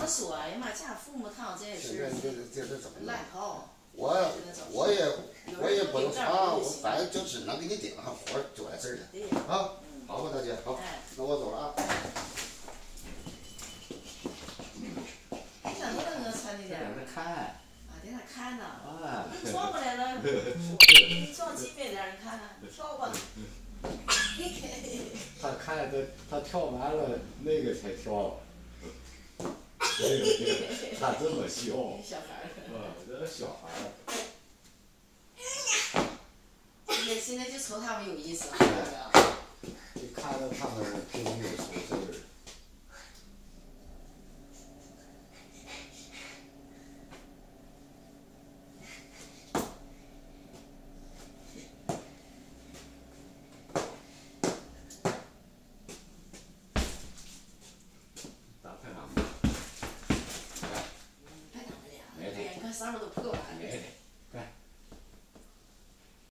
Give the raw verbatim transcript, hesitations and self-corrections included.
么说？哎呀妈，家父母汤这也是烂套。 我我也我也不能啊，我反正就只能给你顶上活就完事儿了。啊，好吧，大姐，好，那我走了啊。 你想多等我穿那点？ 在那看。 啊，在那看呢。 啊。 你转过来了，你转近边点，你看看，跳吧。 他看他他跳完了，那个才跳。他这么笑。 小孩儿。 啊，这小孩儿。 现在现在就瞅他们有意思了。 就看着他们拼命出事儿。打排长吧。 排长的呀，对呀，你看上面都破了。 没得，干。